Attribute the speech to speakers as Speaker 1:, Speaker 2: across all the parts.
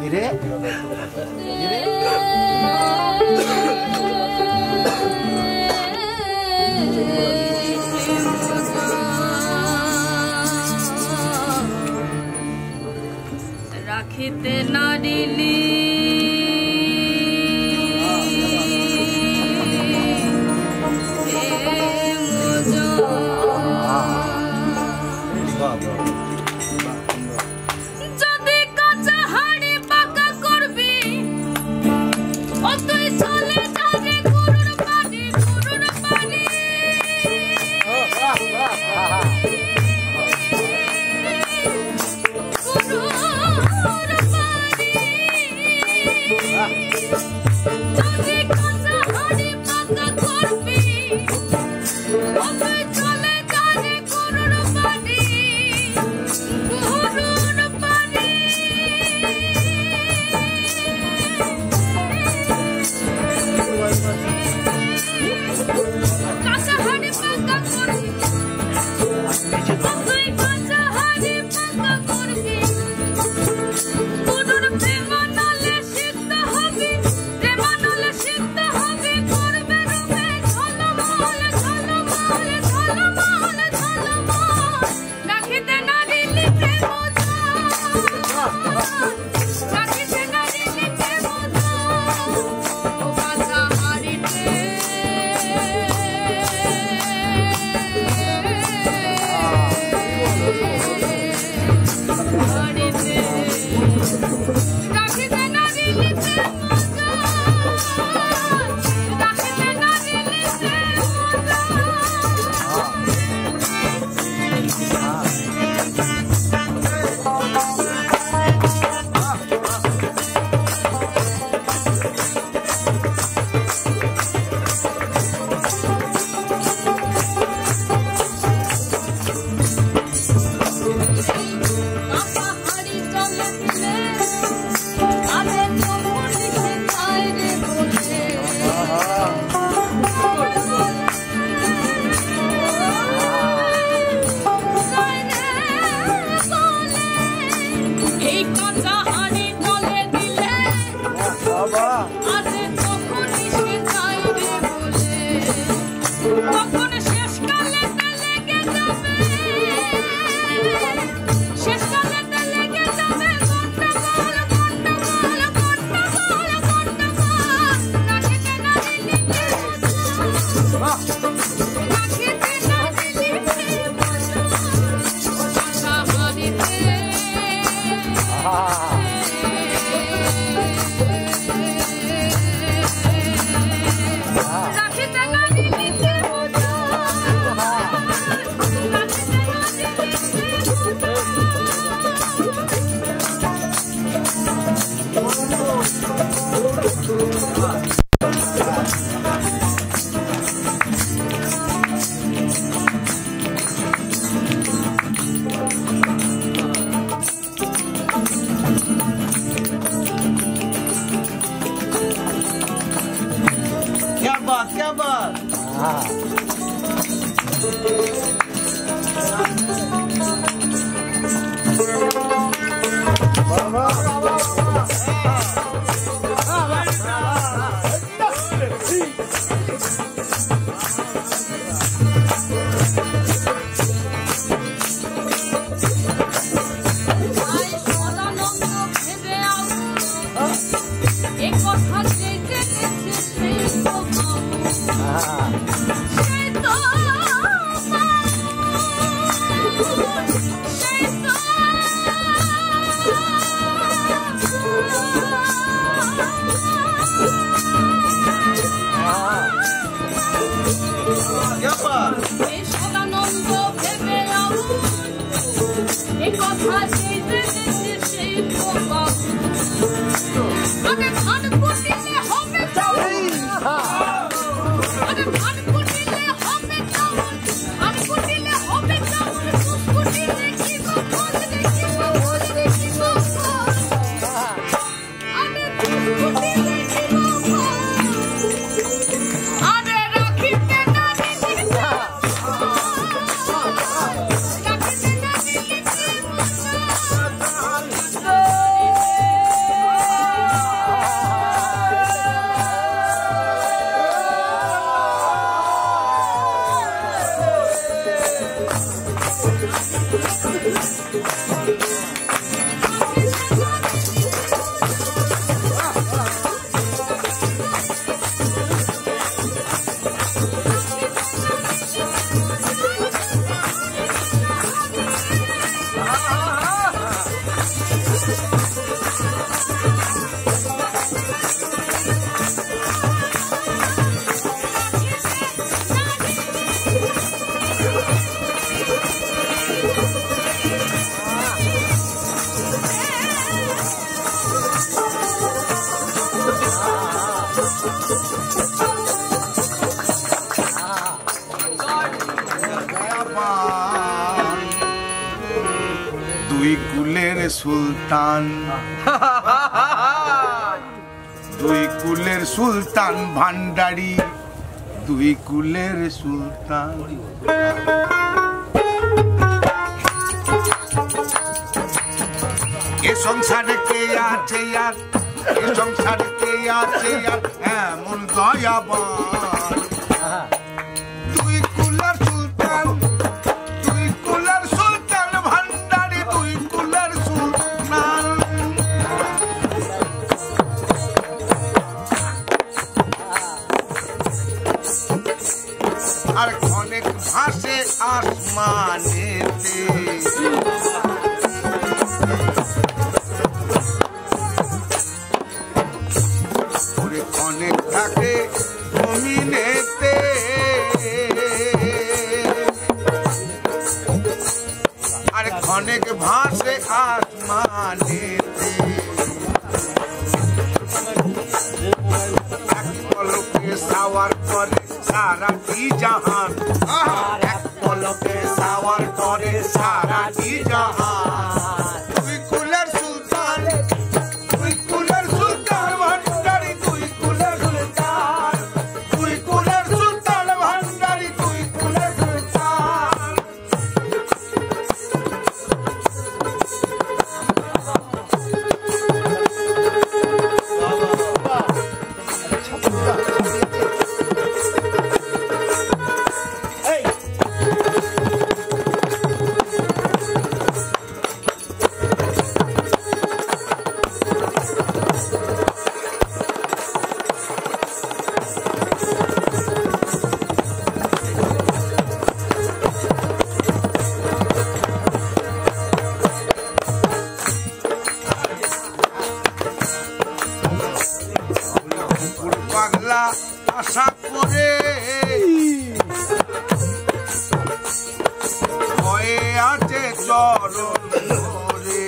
Speaker 1: কিরে
Speaker 2: রাখিতে নারিলি
Speaker 1: দুই কুলের সুলতান, দুই কুলের সুলতান ভান্ডারী, দুই কুলের সুলতান। এ সংসারে কে আছে আর, এ সংসারে কে আছে আর এমন দয়াবান। দুই কুলের সুলতান, দুই কুলের সুলতান ভান্ডারী, দুই কুলের সুলতান। আর অনেক ভাসে আসমানেতে, অনেক থাকে জমিনেতে। আর অনেক ভাসে আসমানেতে। এক পলকে সাওয়ার করে সারাটি জাহান, এক পলকে সাওয়ার করে সারাটি জাহান। দুই কুলের সুলতান, দুই কুলের সুলতান ভান্ডারী, দুই কুলের সুলতান, দুই কুলের সুলতান ভান্ডারী, দুই কুলের সুলতান। পাগলা আশা করে হয়ে আছে চরণ ধরে।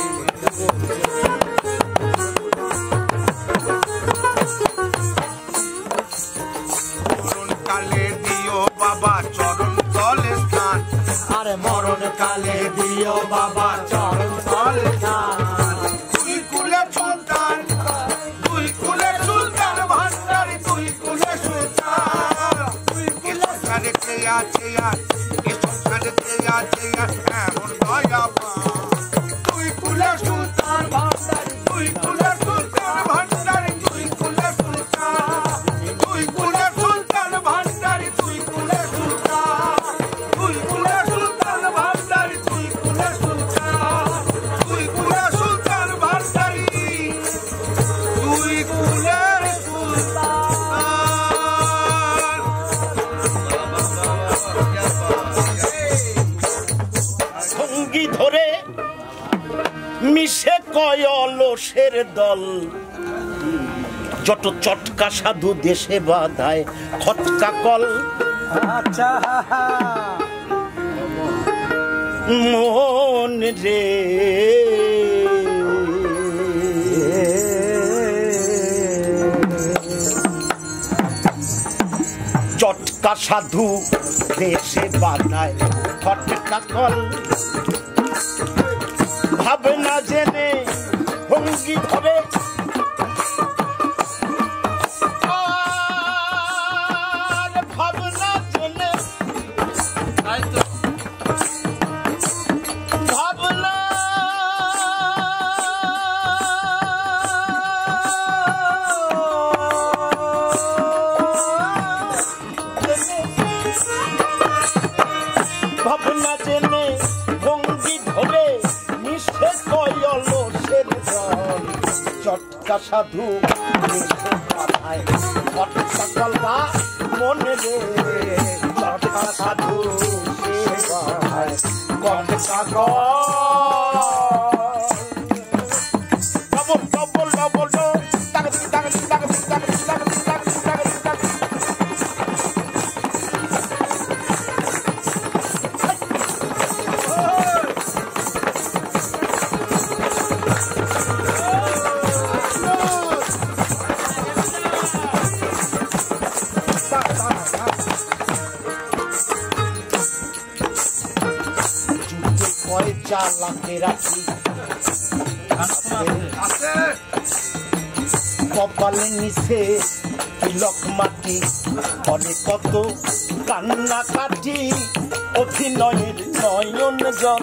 Speaker 1: মরণ কালে দিও বাবা চরণ তলে স্থান,
Speaker 2: আরে মরণ কালে দিও বাবা চরণ তলে স্থান।
Speaker 1: দুই কুলের সুলতান, দুই কুলের সুলতান ভান্ডারী, দুই কুলের সুলতান। এ সংসারে কে আছে আর, এ সংসারে কে আছে আর এমন দয়াবান। দুই কুলের সুলতান ভান্ডারী, দুই কুলের সুলতান ভান্ডারী, দুই কুলের সুলতান, দুই কুলের সুলতান ভান্ডারী, দুই কুলের সুলতান, দুই কুলের সুলতান ভান্ডারী, দুই কুলের সুলতান, দুই কুলের সুলতান ভান্ডারী, দুই কুলের সুলতান।
Speaker 2: সঙ্গী ধরে মিশে কয় অলসের দল, যত চটকা সাধু দেশে বাঁধায় খটকা কল। আচ্ছা মন রে চটকা সাধু দেশে বাঁধায় খটকা কল। ভাবে না জেনে ভঙ্গি ধরে ভাবনা জেনে ভাবনা ভাবনা জেনে
Speaker 3: চটকা সাধু ফটকা কলবা মনে রে চটকা সাধু ফটকা ডবল ডবল ডবল কপালে নিচে তিলক মাটি করে কত কান্না কাটি অভিনয়ের নয়ন জল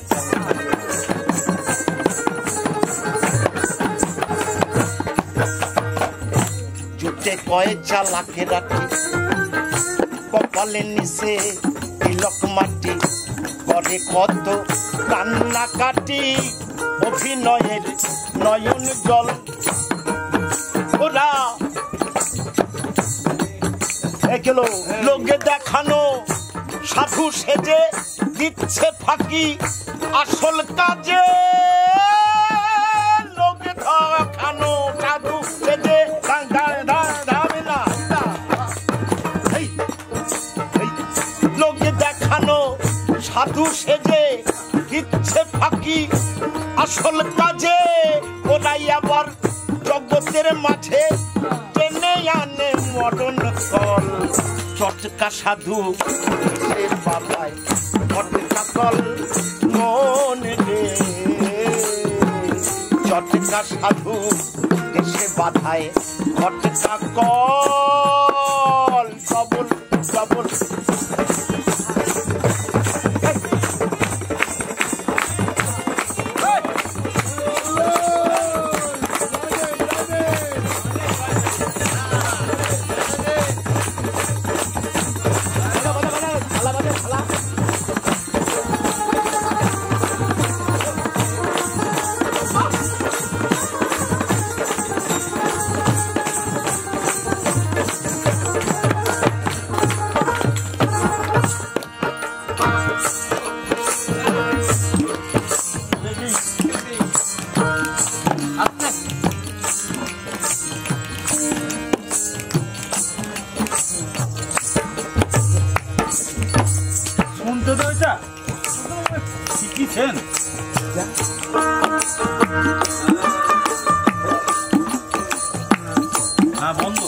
Speaker 3: জুটে কয়ে চালাকে রাখি কপালে নিচে তিলক মাটি করে কত কান্না কাটি অভিনয়ের নয়ন জল ওরা এগুলো লোকে দেখানো সাধু সেজে দিচ্ছে ফাঁকি আসল কাজে লোকে দেখানো সাধু সেজে লোকে দেখানো সাধু সেজে দিচ্ছে ফাঁকি আসল কাজে ওরাই আবার জগতের মাঝে টেনে আনে মরণ কল চটকা সাধু বাবায় চটকা কল মন রে চটকা সাধু দেশে বাধায় চটকা কল ডবল ডবল
Speaker 4: বন্ধ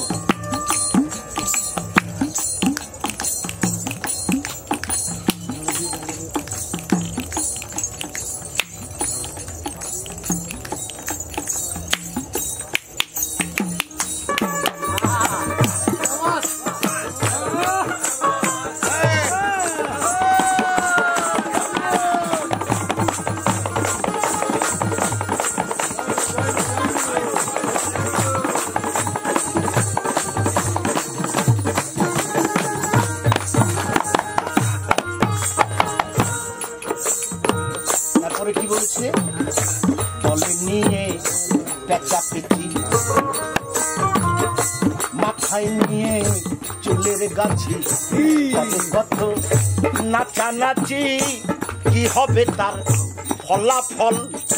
Speaker 3: বলে নিয়ে পেঁচাপেচি মাথায় নিয়ে চুলের গাছি কত নাচানাচি কি হবে তার ফলাফল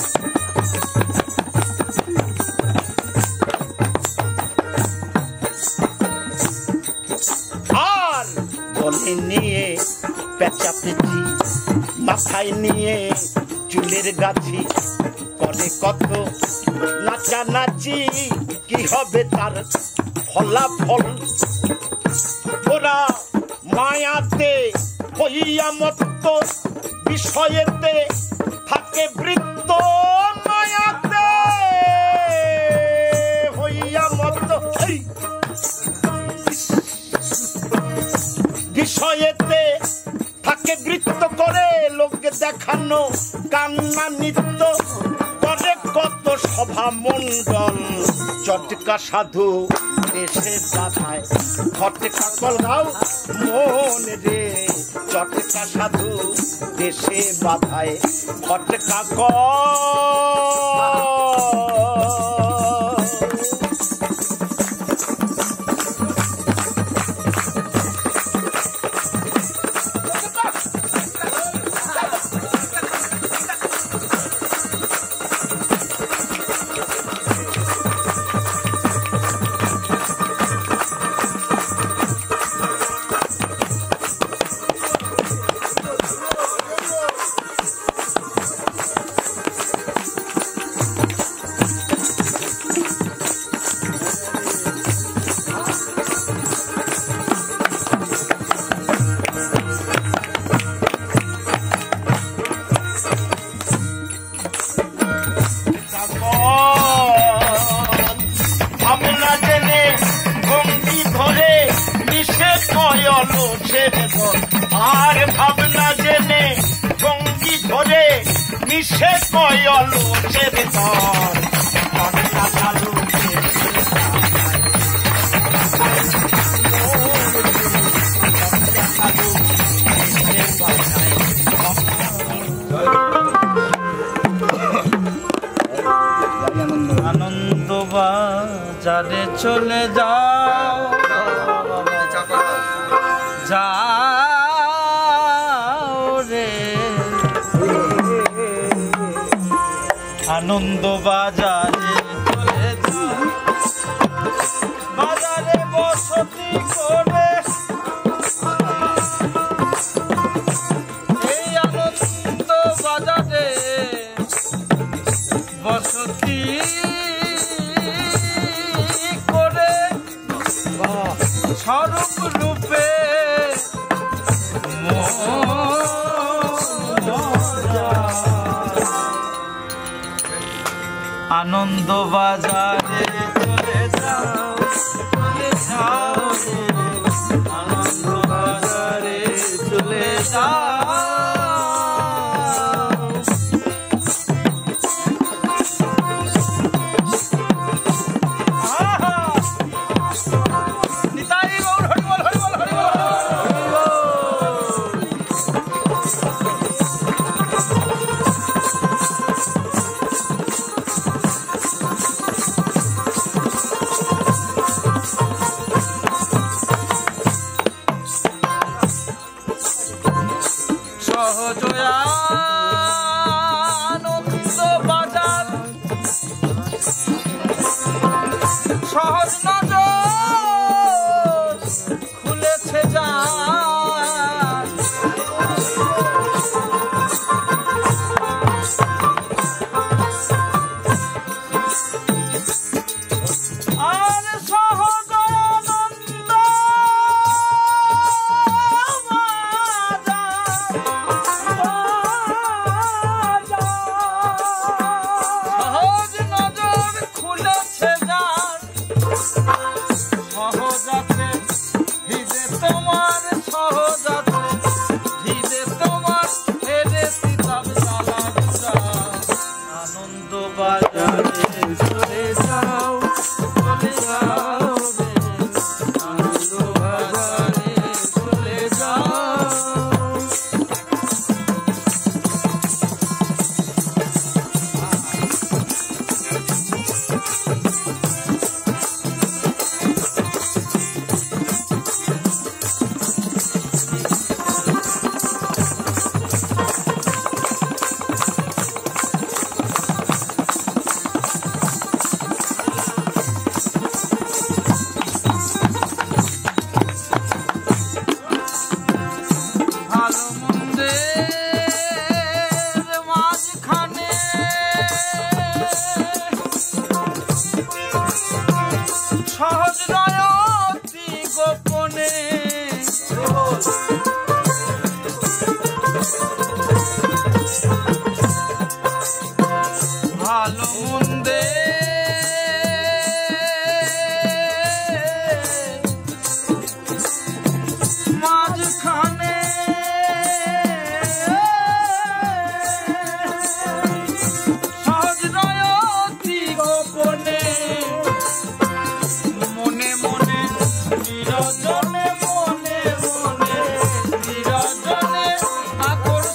Speaker 3: আর বলে নিয়ে পেঁচাপেচি মাথায় নিয়ে চুলের গাছি করে কত নাচানাচি কি হবে তার ফলাফল ওরা মায়াতে হইয়া মত্ত বিষয়েতে থাকে বৃত্ত মায়াতে হইয়া মত্ত বিষয়েতে থাকে বৃত্ত করে লোককে দেখানো কান্না নিত্য করে কত সভা মন্ডল চটকা সাধু দেশে বাধায় ফটকা কলগাও মন রে চটকা সাধু দেশে বাধায় ফটকা কল ভাবনা জেনে জঙ্গি ধরে মিশে কয়ল চেতন
Speaker 2: আনন্দ বাজারে চলে যাও যাও রে আনন্দ বাজারে চলে যাও বাজারে বসতি করে এই আনন্দ বাজারে বসতি করে স্বরূপ রূপে আনন্দ বাজারে চলে যাও চলে যাও আনন্দ বাজারে চলে যাও সহজ নজর খুলেছে যার আর সহজ আনন্দ সহজ নজর খুলেছে যার সহজাতে হৃদে তোমার সহজাতে হৃদে তোমার হেরে সিতাব জ্বালা আনন্দ বাজারে চলে যাও চলে যাও রে আনন্দ বাজারে চলে যাও ভালো মন্দের মাঝখানে সহজ নয় অতি গোপনে ভালো মন্দে মাঝখানে সহজ নয় অতি গোপনে মনে মনে নিরজনে মনে মনে নিরজনে আকর্ষণ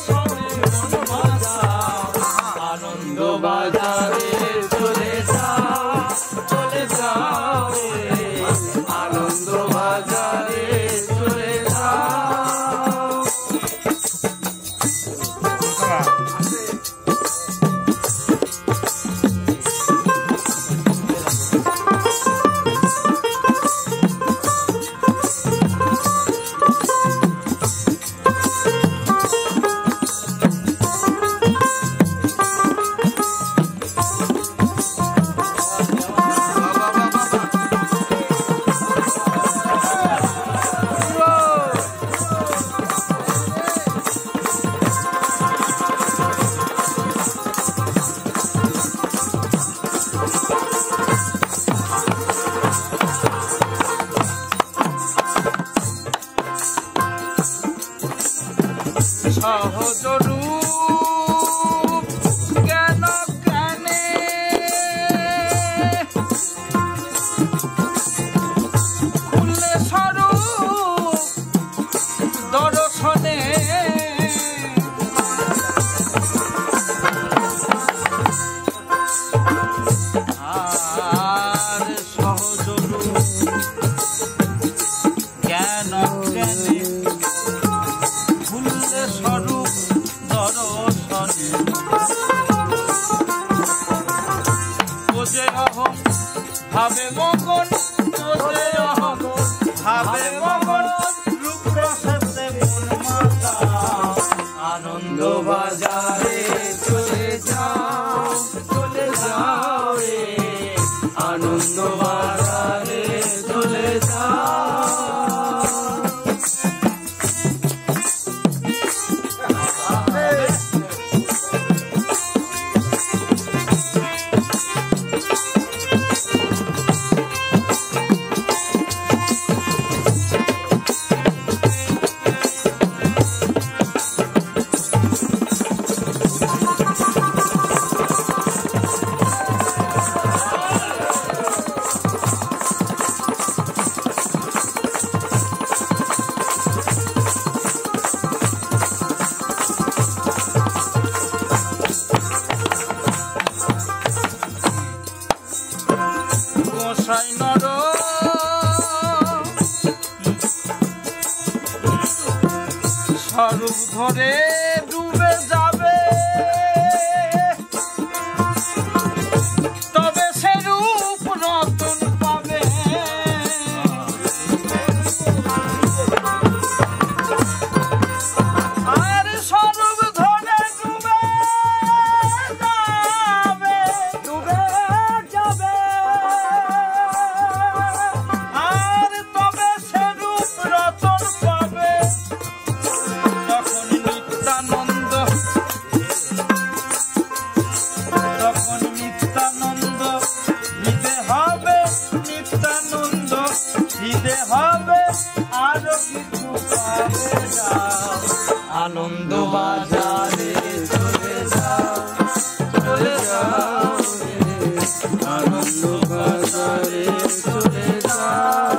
Speaker 1: সহজ রূপ কেন কেনে খুললে স্বরূপ দর্শনে আর সহজ রূপ কেন কেনে খুললে স্বরূপ দর্শনে ওজে অহং ভাবে মগন ওজে অহং ভাবে মগন রূপ রসে মন মাতা আনন্দ বাজারে চলে যাও রে আনন্দ বাজারে চলে যাও গোসাই নর স্বরূপ ধরে ডুবে যাবে তবে সে রূপ রতন পাবে আর স্বরূপ ধরে ডুবে যাবে আর তবে সে রূপ রতন পাবে তখন নিত্যানন্দ দিতে হবে আরো কিছু পাবে না আনন্দ বাজারে চলে যাও আনন্দ বাজারে চলে যাও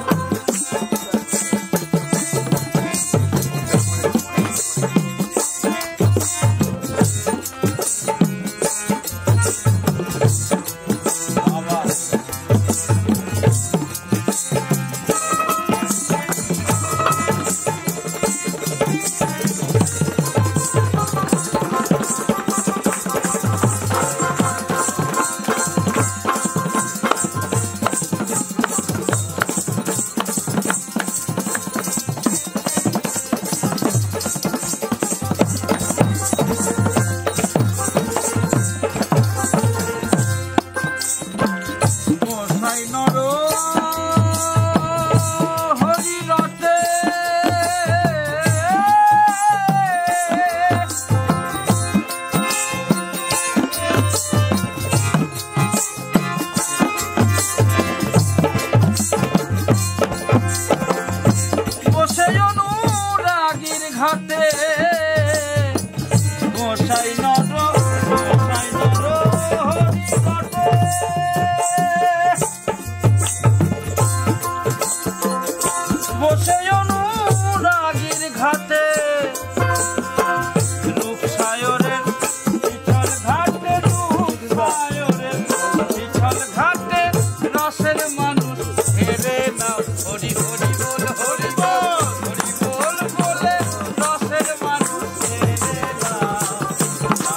Speaker 1: ঘাটে গোসাই নর হরি ঘাটে বসে অনুরাগীর ঘাটে রূপসায়রের পিছল ঘাটে রূপসায়রের পিছল ঘাটে রসের মানুষ হেরে নাও হরি হরি বল হরি বল হরি বল বলে রসের মানুষ হেরে নাও